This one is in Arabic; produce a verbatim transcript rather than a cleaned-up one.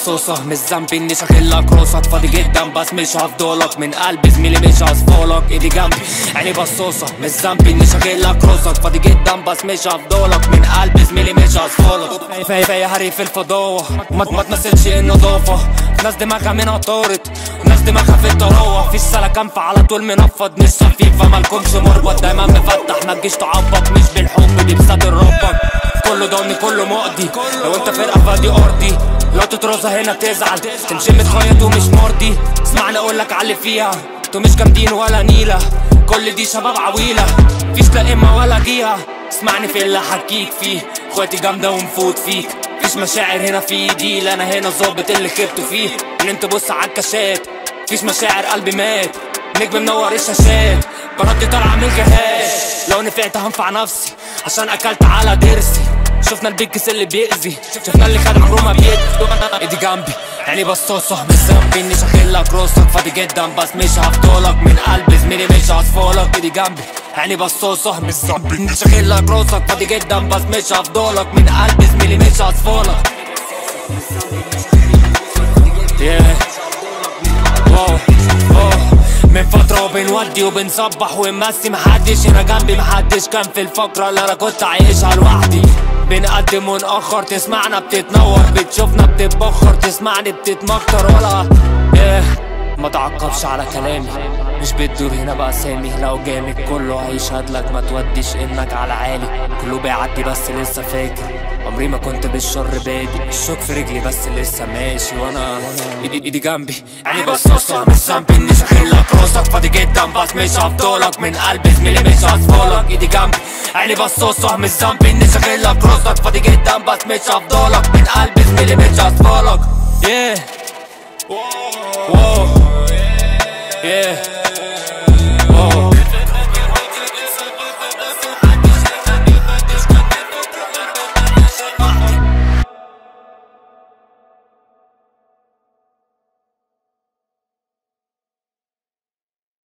بصوصة مش ذنبي اني شاغلك راسك، فاضي جدا بس مش هفضلك، من قلبي زميلي مش هصفالك، ايدي جنبي عيني بصوصة مش ذنبي اني شاغلك راسك، فاضي جدا بس مش هفضلك، من قلبي زميلي مش هصفالك. فايا هري في الفضاوة ما, ما تمثلش النظافة، ناس دماغها منها طارت وناس دماغها في الطراوة، في السلكان على طول منفض مش صفيفة، مالكمش مربط دايما مفتح، ما تجيش تعبط مش بالحب دي بصدر ربك، كله ضني كله مقضي، لو انت فرقة فادي ارضي، لو تترازها هنا تزعل تمشي متخيط ومش مرضي، اسمعني اقولك علي فيها انتوا مش جامدين ولا نيلة، كل دي شباب عويلة مفيش لا اما ولا جيها، اسمعني في اللي حكيك فيه اخواتي جامدة ونفوت فيك، مفيش مشاعر هنا في ايدي، لا انا هنا ظابط اللي خبته فيه، ان انت بص عالكاشات مفيش مشاعر قلبي مات، نجم منور الشاشات براتي طالعة من الجهاز، لو نفعت هنفع نفسي عشان اكلت على ضرسي، شفنا البيكس اللي بيأذي شفنا اللي خد عمره ما بيدي، ايدي جنبي عيني بصوصة مش ذنبي اني شاغلك راسك، فاضي جدا بس مش هفضلك، من قلبي زميلي مش هصفالك، ايدي جنبي عيني بصوصة مش ذنبي اني شاغلك راسك، فاضي جدا بس مش هفضلك، من قلبي زميلي مش هصفالك. من فترة وبنودي وبنصبح ونمسي، محدش هنا جنبي محدش كان في الفقرة اللي انا كنت عايشها لوحدي، بنقدم ونأخر تسمعنا بتتنور، بتشوفنا بتتبخر تسمعني بتتمكتر، ولا ايه ما تعقبش على كلامي مش بتدور هنا بأسامي، لو جامد كله هيشهد لك ما توديش انك على عالي، كله بيعدي بس لسه فاكر عمري ما كنت بالشر بادئ، الشوك في رجلي بس لسه ماشي، وانا ايدي ايدي جنبي عيني بصوصة مش ذنبي اني شاغلك راسك، فاضي جدا بس مش هفضلك، من قلبي زميلي مش هصفالك، ايدي جنبي عيني بصوصة مش ذنبي اني شاغلك راسك، فاضي جدا بس مش هفضلك، من قلبي زميلي مش هصفالك. yeah. Whoa. Yeah.